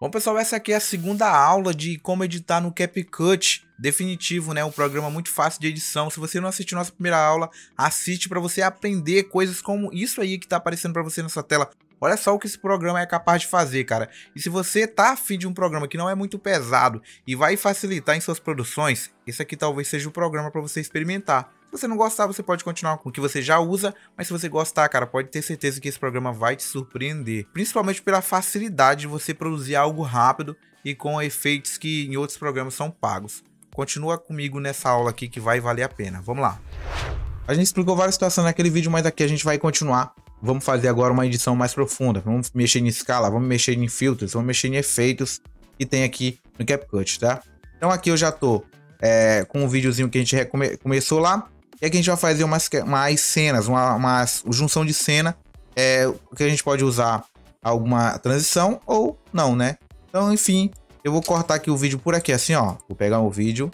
Bom, pessoal, essa aqui é a segunda aula de como editar no CapCut definitivo, né? Um programa muito fácil de edição. Se você não assistiu nossa primeira aula, assiste para você aprender coisas como isso aí que tá aparecendo para você na sua tela. Olha só o que esse programa é capaz de fazer, cara. E se você tá afim de um programa que não é muito pesado e vai facilitar em suas produções, esse aqui talvez seja o programa para você experimentar. Se você não gostar, você pode continuar com o que você já usa, mas se você gostar, cara, pode ter certeza que esse programa vai te surpreender. Principalmente pela facilidade de você produzir algo rápido e com efeitos que em outros programas são pagos. Continua comigo nessa aula aqui que vai valer a pena. Vamos lá. A gente explicou várias situações naquele vídeo, mas aqui a gente vai continuar. Vamos fazer agora uma edição mais profunda. Vamos mexer em escala, vamos mexer em filtros, vamos mexer em efeitos que tem aqui no CapCut, tá? Então aqui eu já tô com um videozinho que a gente começou lá. E aqui a gente vai fazer mais cenas, uma junção de cena, que a gente pode usar alguma transição ou não, né? Então, enfim, eu vou cortar aqui o vídeo por aqui, assim, ó. Vou pegar o vídeo.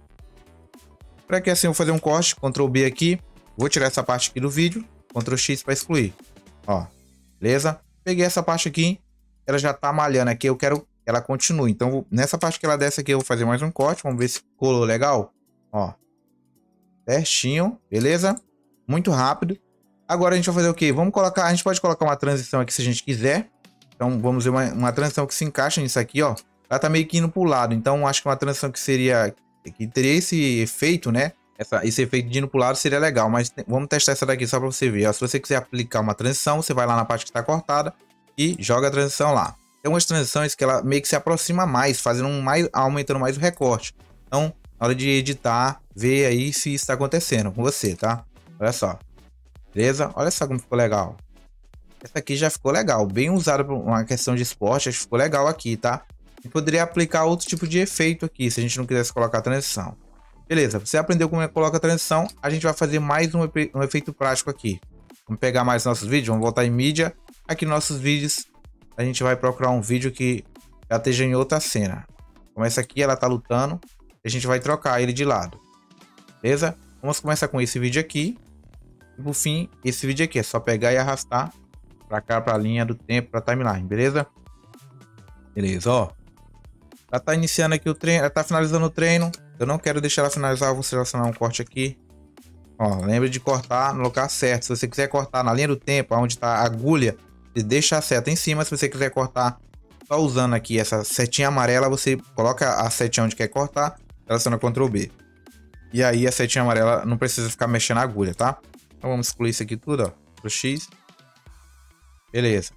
Por aqui, assim, eu vou fazer um corte, Ctrl B aqui. Vou tirar essa parte aqui do vídeo, Ctrl X para excluir. Ó, beleza? Peguei essa parte aqui, ela já tá malhando aqui, eu quero que ela continue. Então, nessa parte que ela desce aqui, eu vou fazer mais um corte, vamos ver se colou legal. Ó. Certinho, beleza? Muito rápido. Agora a gente vai fazer o quê? Vamos colocar, a gente pode colocar uma transição aqui se a gente quiser. Então vamos ver uma transição que se encaixa nisso aqui, ó. Ela tá meio que indo pro lado, então acho que uma transição que teria esse efeito, né? Esse efeito de indo pro lado seria legal, mas vamos testar essa daqui só para você ver. Ó, se você quiser aplicar uma transição, você vai lá na parte que está cortada e joga a transição lá. Tem umas transições que ela meio que se aproxima mais, aumentando mais o recorte. Então, na hora de editar, ver aí se isso está acontecendo com você, tá? Olha só. Beleza? Olha só como ficou legal. Essa aqui já ficou legal. Bem usada para uma questão de esporte. Acho que ficou legal aqui, tá? E poderia aplicar outro tipo de efeito aqui, se a gente não quisesse colocar transição. Beleza, você aprendeu como coloca a transição. A gente vai fazer mais um efeito prático aqui. Vamos pegar mais nossos vídeos, vamos voltar em mídia. Aqui nossos vídeos, a gente vai procurar um vídeo que já esteja em outra cena. Como essa aqui, ela tá lutando. A gente vai trocar ele de lado. Beleza? Vamos começar com esse vídeo aqui. E por fim, esse vídeo aqui. É só pegar e arrastar pra cá, pra linha do tempo, pra timeline. Beleza? Beleza, ó. Ela tá iniciando aqui o treino. Ela tá finalizando o treino. Eu não quero deixar ela finalizar. Eu vou selecionar um corte aqui. Ó, lembre de cortar no lugar certo. Se você quiser cortar na linha do tempo, onde tá a agulha, você deixa a seta em cima. Se você quiser cortar só usando aqui essa setinha amarela, você coloca a setinha onde quer cortar. Seleciona Ctrl B. E aí a setinha amarela não precisa ficar mexendo a agulha, tá? Então vamos excluir isso aqui tudo, ó. Pro X. Beleza.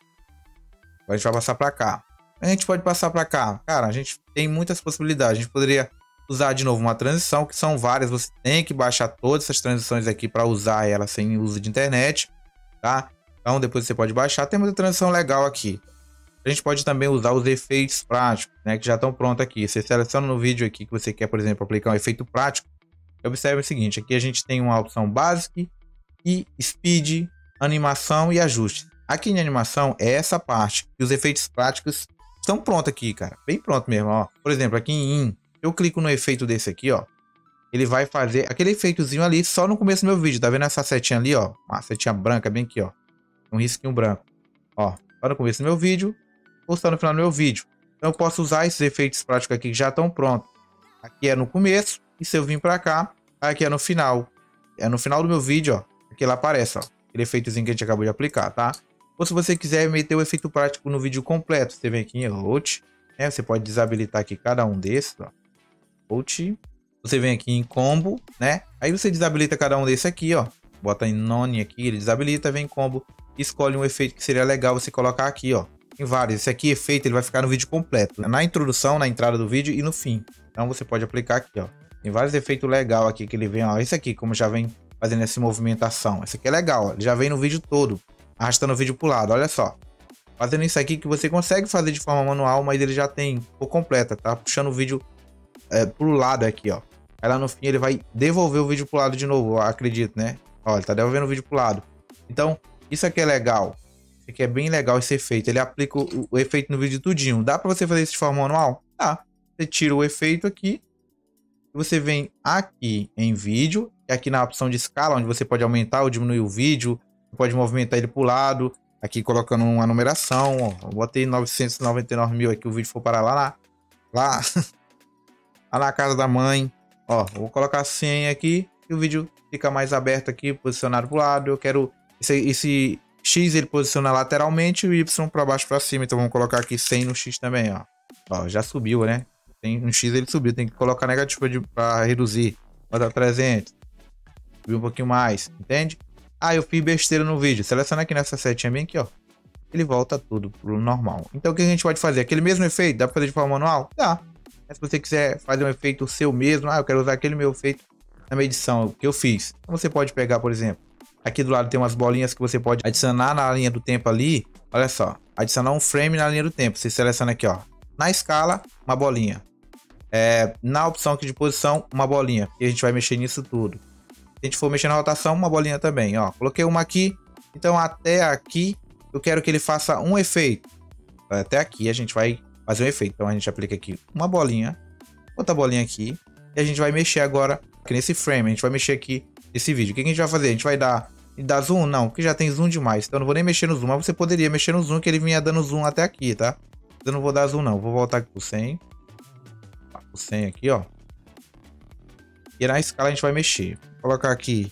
Agora a gente vai passar pra cá. A gente pode passar pra cá. Cara, a gente tem muitas possibilidades. A gente poderia usar de novo uma transição, que são várias. Você tem que baixar todas essas transições aqui para usar ela sem uso de internet, tá? Então depois você pode baixar. Tem muita transição legal aqui. A gente pode também usar os efeitos práticos, né, que já estão prontos aqui. Você seleciona no vídeo aqui que você quer, por exemplo, aplicar um efeito prático. Observe o seguinte, aqui a gente tem uma opção Basic e Speed, Animação e Ajuste. Aqui em Animação é essa parte. E os efeitos práticos estão prontos aqui, cara. Bem pronto mesmo, ó. Por exemplo, aqui em In, eu clico no efeito desse aqui, ó. Ele vai fazer aquele efeitozinho ali só no começo do meu vídeo. Tá vendo essa setinha ali, ó? Uma setinha branca bem aqui, ó. Um risquinho branco. Ó, só no começo do meu vídeo. Ou só no final do meu vídeo. Então eu posso usar esses efeitos práticos aqui que já estão prontos. Aqui é no começo. E se eu vim pra cá, aqui é no final. É no final do meu vídeo, ó. Aqui ela aparece, ó. Aquele efeitozinho que a gente acabou de aplicar, tá? Ou se você quiser meter o efeito prático no vídeo completo, você vem aqui em Out, né? Você pode desabilitar aqui cada um desses, ó. Out. Você vem aqui em Combo, né? Aí você desabilita cada um desses aqui, ó. Bota em None aqui, ele desabilita, vem em Combo. Escolhe um efeito que seria legal você colocar aqui, ó. Tem vários. Esse aqui, efeito, ele vai ficar no vídeo completo. Na introdução, na entrada do vídeo e no fim. Então você pode aplicar aqui, ó. Tem vários efeitos legais aqui que ele vem, ó. Esse aqui, como já vem fazendo essa movimentação. Esse aqui é legal, ó. Ele já vem no vídeo todo. Arrastando o vídeo pro lado, olha só. Fazendo isso aqui que você consegue fazer de forma manual, mas ele já tem por completa, tá? Puxando o vídeo pro lado aqui, ó. Aí lá no fim ele vai devolver o vídeo pro lado de novo, eu acredito, né? Ó, ele tá devolvendo o vídeo pro lado. Então, isso aqui é legal. Isso aqui é bem legal esse efeito. Ele aplica o efeito no vídeo tudinho. Dá pra você fazer isso de forma manual? Tá. Você tira o efeito aqui. Você vem aqui em vídeo. E aqui na opção de escala, onde você pode aumentar ou diminuir o vídeo. Pode movimentar ele pro lado. aqui colocando uma numeração, ó. Eu botei 999 mil aqui, o vídeo for parar lá lá na casa da mãe. Ó, vou colocar 100 aqui e o vídeo fica mais aberto aqui, posicionado pro lado. Eu quero esse X ele posiciona lateralmente e o Y para baixo para cima. Então vamos colocar aqui 100 no X também, ó. Ó, já subiu, né? No X ele subiu, tem que colocar negativo para reduzir. Bota 300. Subiu um pouquinho mais, entende? Ah, eu fiz besteira no vídeo. Seleciona aqui nessa setinha bem aqui, ó. Ele volta tudo pro normal. Então o que a gente pode fazer? Aquele mesmo efeito, dá pra fazer de forma manual? Dá. Mas se você quiser fazer um efeito seu mesmo, eu quero usar aquele meu efeito na minha edição que eu fiz. Então você pode pegar, por exemplo, aqui do lado tem umas bolinhas que você pode adicionar na linha do tempo ali. Olha só, adicionar um frame na linha do tempo. Você seleciona aqui, ó. Na escala, uma bolinha. Na opção aqui de posição, uma bolinha. E a gente vai mexer nisso tudo. Se a gente for mexer na rotação, uma bolinha também, ó. Coloquei uma aqui. Então até aqui eu quero que ele faça um efeito. Até aqui a gente vai fazer um efeito. Então a gente aplica aqui uma bolinha, outra bolinha aqui. E a gente vai mexer agora aqui nesse frame. A gente vai mexer aqui nesse vídeo. O que a gente vai fazer? A gente vai dar zoom? Não, porque já tem zoom demais. Então eu não vou nem mexer no zoom. Mas você poderia mexer no zoom, que ele vinha dando zoom até aqui, tá? Eu não vou dar zoom não. Vou voltar aqui pro 100. Pro 100 aqui, ó. E na escala a gente vai mexer. Vou colocar aqui.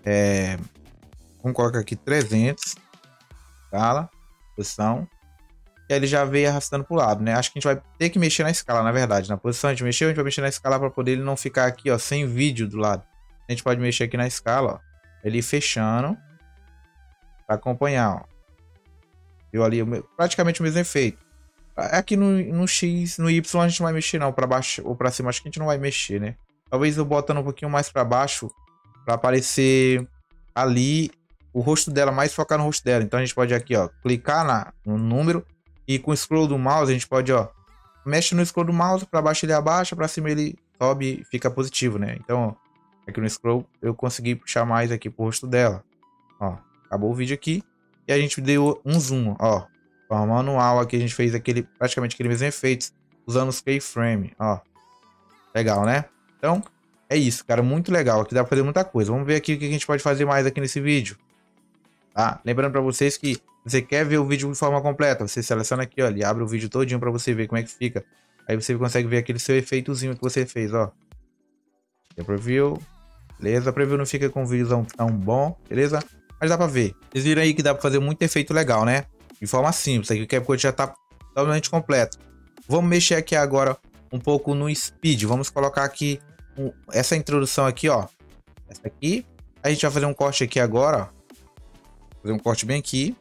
Vamos colocar aqui 300. Escala. Posição. E aí ele já veio arrastando pro lado, né? Acho que a gente vai ter que mexer na escala, na verdade. Na posição a gente mexeu, a gente vai mexer na escala para poder ele não ficar aqui, ó, sem vídeo do lado. A gente pode mexer aqui na escala, ó. Ele fechando. Para acompanhar, ó. Viu ali praticamente o mesmo efeito. Aqui no X, no Y a gente não vai mexer não. Para baixo ou para cima acho que a gente não vai mexer, né? Talvez eu botando um pouquinho mais para baixo. Para aparecer ali o rosto dela, mais focar no rosto dela. Então a gente pode aqui, ó, clicar no número. E com o scroll do mouse a gente pode, ó, mexe no scroll do mouse, para baixo ele abaixa, para cima ele sobe e fica positivo, né? Então, ó, aqui no scroll eu consegui puxar mais aqui pro rosto dela. Ó, acabou o vídeo aqui e a gente deu um zoom, ó. Forma manual aqui a gente fez praticamente aquele mesmo efeito usando os keyframe, ó. Legal, né? Então, é isso, cara, muito legal. Aqui dá pra fazer muita coisa. Vamos ver aqui o que a gente pode fazer mais aqui nesse vídeo. Tá? Lembrando para vocês que você quer ver o vídeo de forma completa, você seleciona aqui, ó, ele abre o vídeo todinho para você ver como é que fica. Aí você consegue ver aquele seu efeitozinho que você fez, ó. Preview, beleza? A preview não fica com um vídeo tão bom, beleza? Mas dá para ver. Vocês viram aí que dá para fazer muito efeito legal, né? De forma simples. Aqui o CapCut já tá totalmente completo. Vamos mexer aqui agora um pouco no Speed. Vamos colocar aqui essa introdução aqui, ó. Essa aqui. A gente vai fazer um corte aqui agora, ó. Fazer um corte bem aqui.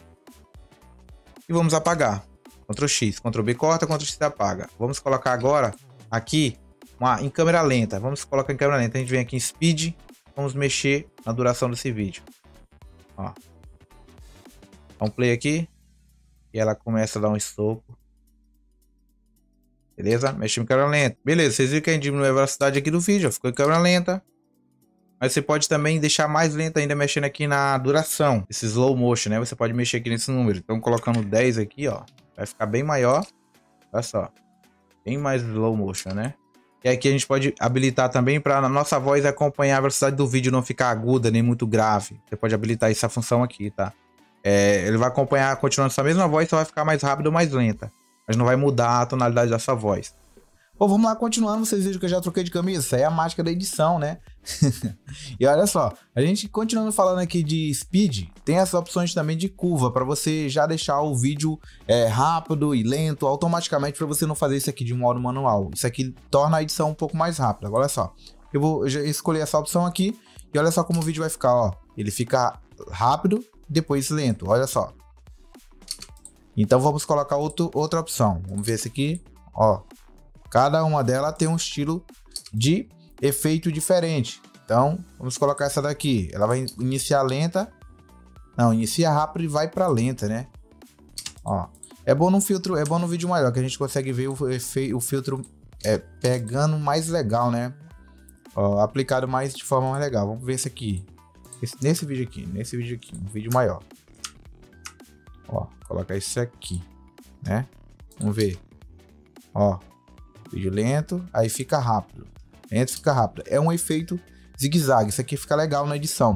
E vamos apagar. Ctrl X, Ctrl B corta, Ctrl X apaga. Vamos colocar agora aqui em câmera lenta. Vamos colocar em câmera lenta. A gente vem aqui em Speed. Vamos mexer na duração desse vídeo. Ó. Dá um play aqui. E ela começa a dar um estopo. Beleza? Mexe em câmera lenta. Beleza, vocês viram que a gente diminuiu a velocidade aqui do vídeo. Ó. Ficou em câmera lenta. Mas você pode também deixar mais lento ainda mexendo aqui na duração. Esse slow motion, né? Você pode mexer aqui nesse número. Então colocando 10 aqui, ó. Vai ficar bem maior. Olha só. Bem mais slow motion, né? E aqui a gente pode habilitar também para a nossa voz acompanhar a velocidade do vídeo, não ficar aguda nem muito grave. Você pode habilitar essa função aqui, tá? Ele vai acompanhar continuando essa mesma voz, só vai ficar mais rápido ou mais lenta. Mas não vai mudar a tonalidade da sua voz. Bom, vamos lá, continuando. Vocês viram que eu já troquei de camisa. Isso aí é a mágica da edição, né? E olha só, a gente continuando falando aqui de speed, tem essas opções também de curva, para você já deixar o vídeo rápido e lento automaticamente, para você não fazer isso aqui de modo manual. Isso aqui torna a edição um pouco mais rápida. Agora, olha só, eu já escolhi essa opção aqui e olha só como o vídeo vai ficar, ó. Ele fica rápido, depois lento, olha só. Então vamos colocar outra opção. Vamos ver esse aqui, ó. Cada uma delas tem um estilo de efeito diferente. Então, vamos colocar essa daqui. Ela vai iniciar lenta. Não, inicia rápido e vai para lenta, né? Ó, é bom no filtro, é bom no vídeo maior, que a gente consegue ver o filtro pegando mais legal, né? Ó, aplicado mais de forma mais legal. Vamos ver esse aqui. Nesse vídeo aqui, um vídeo maior. Ó, colocar isso aqui, né? Vamos ver. Ó, vídeo lento, aí fica rápido. Lento, fica rápido. É um efeito zigue-zague. Isso aqui fica legal na edição.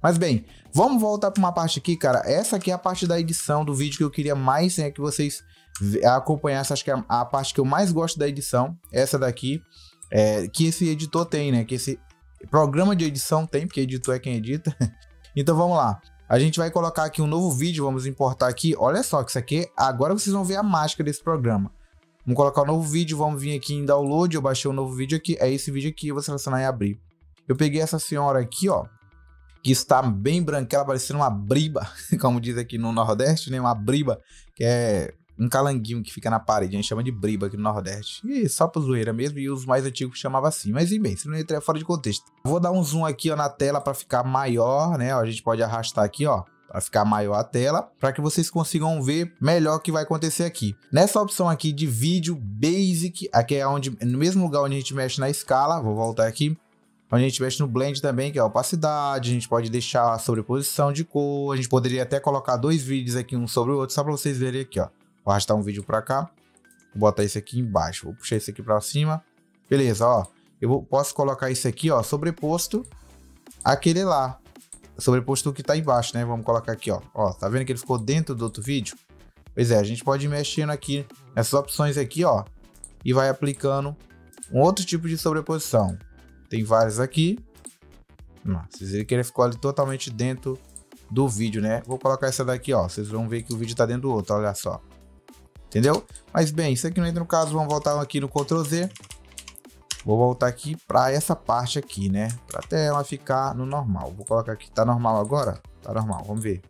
Mas bem, vamos voltar para uma parte aqui, cara. Essa aqui é a parte da edição do vídeo que eu queria mais, né, que vocês acompanhassem. Acho que é a parte que eu mais gosto da edição. Essa daqui, que esse editor tem, né? Que esse programa de edição tem, porque editor é quem edita. Então vamos lá. A gente vai colocar aqui um novo vídeo, vamos importar aqui. Olha só que isso aqui, agora vocês vão ver a mágica desse programa. Vamos colocar um novo vídeo, vamos vir aqui em download, eu baixei um novo vídeo aqui, é esse vídeo aqui, eu vou selecionar em abrir. Eu peguei essa senhora aqui, ó, que está bem branquela, parecendo uma briba, como diz aqui no Nordeste, né, uma briba, que é um calanguinho que fica na parede, a gente chama de briba aqui no Nordeste. E só pra zoeira mesmo, e os mais antigos chamavam assim, mas bem, se não entrar fora de contexto. Vou dar um zoom aqui, ó, na tela para ficar maior, né, ó, a gente pode arrastar aqui, ó, para ficar maior a tela, para que vocês consigam ver melhor o que vai acontecer aqui. Nessa opção aqui de vídeo basic, aqui é onde, no mesmo lugar onde a gente mexe na escala, vou voltar aqui, onde a gente mexe no blend também, que é a opacidade, a gente pode deixar a sobreposição de cor, a gente poderia até colocar dois vídeos aqui, um sobre o outro, só para vocês verem aqui, ó. Vou arrastar um vídeo para cá, vou botar esse aqui embaixo, vou puxar esse aqui para cima, beleza, ó. Posso colocar isso aqui, ó, sobreposto àquele lá. Sobreposto o que tá embaixo, né? Vamos colocar aqui, ó. Ó, tá vendo que ele ficou dentro do outro vídeo? Pois é, a gente pode ir mexendo aqui nessas opções aqui, ó, e vai aplicando um outro tipo de sobreposição. Tem vários aqui. Vocês viram que ele ficou ali totalmente dentro do vídeo, né? Vou colocar essa daqui, ó. Vocês vão ver que o vídeo tá dentro do outro, olha só. Entendeu? Mas bem, isso aqui não entra no caso, vamos voltar aqui no Ctrl Z. Vou voltar aqui para essa parte aqui, né? Para até ela ficar no normal. Vou colocar aqui, tá normal agora? Tá normal, vamos ver.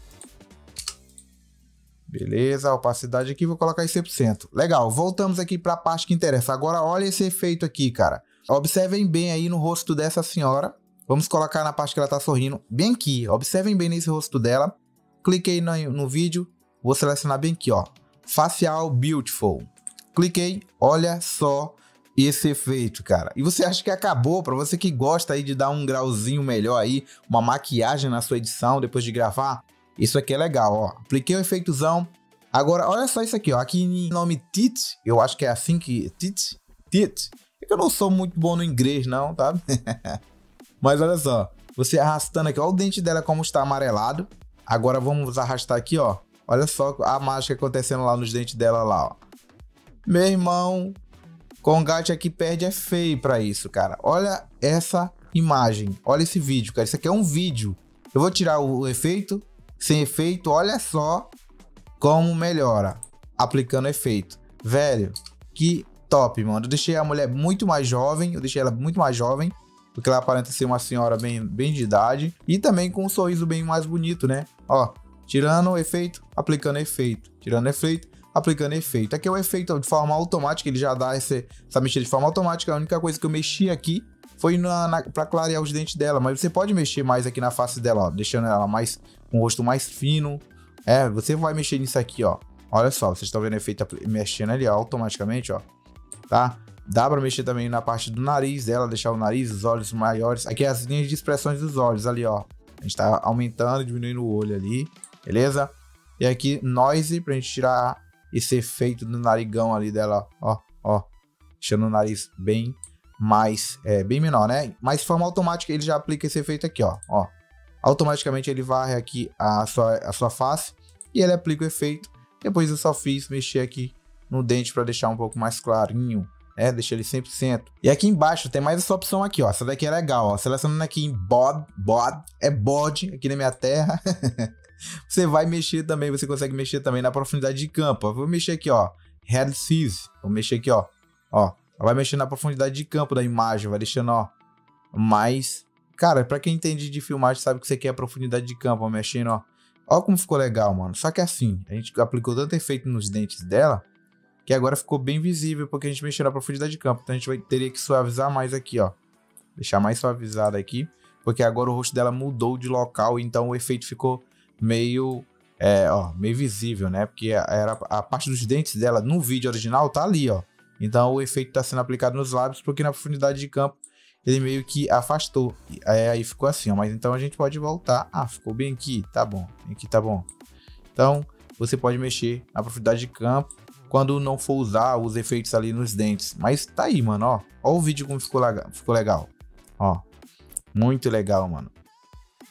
Beleza, a opacidade aqui, vou colocar em 100%. Legal, voltamos aqui para a parte que interessa. Agora olha esse efeito aqui, cara. Observem bem aí no rosto dessa senhora. Vamos colocar na parte que ela tá sorrindo. Bem aqui, observem bem nesse rosto dela. Cliquei no vídeo, vou selecionar bem aqui, ó. Facial Beautiful. Cliquei, olha só esse efeito, cara. E você acha que acabou? Para você que gosta aí de dar um grauzinho melhor aí, uma maquiagem na sua edição depois de gravar, isso aqui é legal, ó. Apliquei o efeitozão. Agora, olha só isso aqui, ó. Aqui em nome Tit, eu acho que é assim que... Tit. É que eu não sou muito bom no inglês, não, tá? Mas olha só. Você arrastando aqui, ó, o dente dela como está amarelado. Agora vamos arrastar aqui, ó. Olha só a mágica acontecendo lá nos dentes dela lá, ó. Meu irmão... Colgate aqui perde é feio pra isso, cara. Olha essa imagem. Olha esse vídeo, cara. Isso aqui é um vídeo. Eu vou tirar o efeito. Sem efeito, olha só como melhora. Aplicando efeito. Velho, que top, mano. Eu deixei a mulher muito mais jovem. Eu deixei ela muito mais jovem. Porque ela aparenta ser uma senhora bem de idade. E também com um sorriso bem mais bonito, né? Ó, tirando o efeito, aplicando efeito. Tirando efeito, aplicando efeito. Aqui é o efeito de forma automática, ele já dá essa mexida de forma automática. A única coisa que eu mexi aqui foi para clarear os dentes dela, mas você pode mexer mais aqui na face dela, ó, deixando ela mais com o rosto mais fino. Você vai mexer nisso aqui, ó. Olha só, vocês estão vendo o efeito mexendo ali, ó, automaticamente, ó. Tá? Dá para mexer também na parte do nariz dela, deixar o nariz, os olhos maiores. Aqui é as linhas de expressões dos olhos ali, ó. A gente tá aumentando, diminuindo o olho ali, beleza? E aqui noise pra gente tirar esse efeito do narigão ali dela, ó, deixando o nariz bem mais, bem menor, né? Mas de forma automática ele já aplica esse efeito aqui, ó. Automaticamente ele varre aqui a sua face e ele aplica o efeito. Depois eu só fiz mexer aqui no dente para deixar um pouco mais clarinho, deixa ele 100%. E aqui embaixo tem mais essa opção aqui, ó. Essa daqui é legal, ó. Selecionando aqui em bode, aqui na minha terra. Você vai mexer também, você consegue mexer também na profundidade de campo. Vou mexer aqui, ó, Head Size. Vou mexer aqui, ó. Vai mexer na profundidade de campo da imagem, vai deixando, ó, mais... Cara, pra quem entende de filmagem sabe que isso aqui é a profundidade de campo, ó, mexendo, ó. Ó como ficou legal, mano. Só que assim, a gente aplicou tanto efeito nos dentes dela, que agora ficou bem visível, porque a gente mexeu na profundidade de campo. Então a gente teria que suavizar mais aqui, ó. Deixar mais suavizado aqui, porque agora o rosto dela mudou de local, então o efeito ficou meio visível, né? Porque era a parte dos dentes dela no vídeo original tá ali, ó. Então o efeito tá sendo aplicado nos lábios, porque na profundidade de campo ele meio que afastou. Aí ficou assim, ó. Mas então a gente pode voltar. Ficou bem aqui, tá bom. Aqui tá bom. Então você pode mexer na profundidade de campo quando não for usar os efeitos ali nos dentes. Mas tá aí, mano, ó. Ó o vídeo como ficou legal. Ó, muito legal, mano.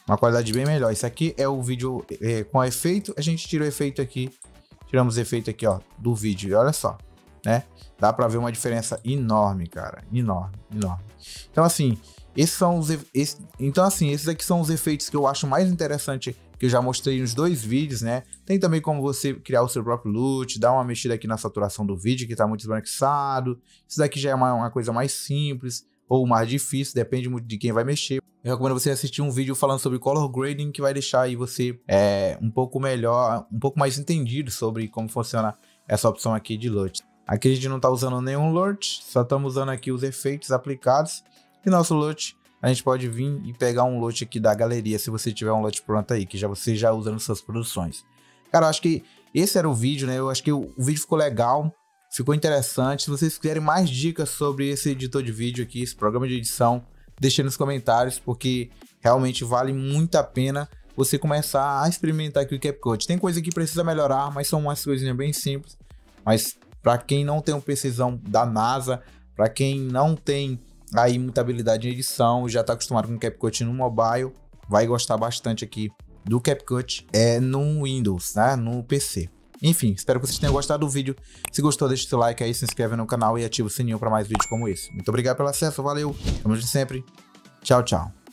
uma qualidade bem melhor. Isso aqui é o vídeo com efeito, a gente tira o efeito aqui, tiramos o efeito aqui, ó, do vídeo, e olha só, né? Dá pra ver uma diferença enorme, cara, enorme. Então assim, esses aqui são os efeitos que eu acho mais interessante, que eu já mostrei nos 2 vídeos, né? Tem também como você criar o seu próprio loot, dar uma mexida aqui na saturação do vídeo, que tá muito esbranquiçado. Isso daqui já é uma coisa mais simples ou mais difícil, depende muito de quem vai mexer. Eu recomendo você assistir um vídeo falando sobre color grading, que vai deixar aí você um pouco melhor, um pouco mais entendido sobre como funciona essa opção aqui de LUT. Aqui a gente não está usando nenhum LUT, só estamos usando aqui os efeitos aplicados. E nosso LUT, a gente pode vir e pegar um LUT aqui da galeria, se você tiver um LUT pronto aí, que você já usa nas suas produções. Cara, eu acho que esse era o vídeo, né? Eu acho que o vídeo ficou legal. Ficou interessante. Se vocês quiserem mais dicas sobre esse editor de vídeo aqui, esse programa de edição, deixem nos comentários, porque realmente vale muito a pena você começar a experimentar aqui o CapCut. Tem coisa que precisa melhorar, mas são umas coisinhas bem simples. Mas para quem não tem um PCzão da NASA, para quem não tem aí muita habilidade em edição, já está acostumado com o CapCut no mobile, vai gostar bastante aqui do CapCut no Windows, né? No PC. Enfim, espero que vocês tenham gostado do vídeo. Se gostou, deixa seu like aí, se inscreve no canal e ativa o sininho para mais vídeos como esse. Muito obrigado pelo acesso, valeu, tamo junto sempre. Tchau, tchau.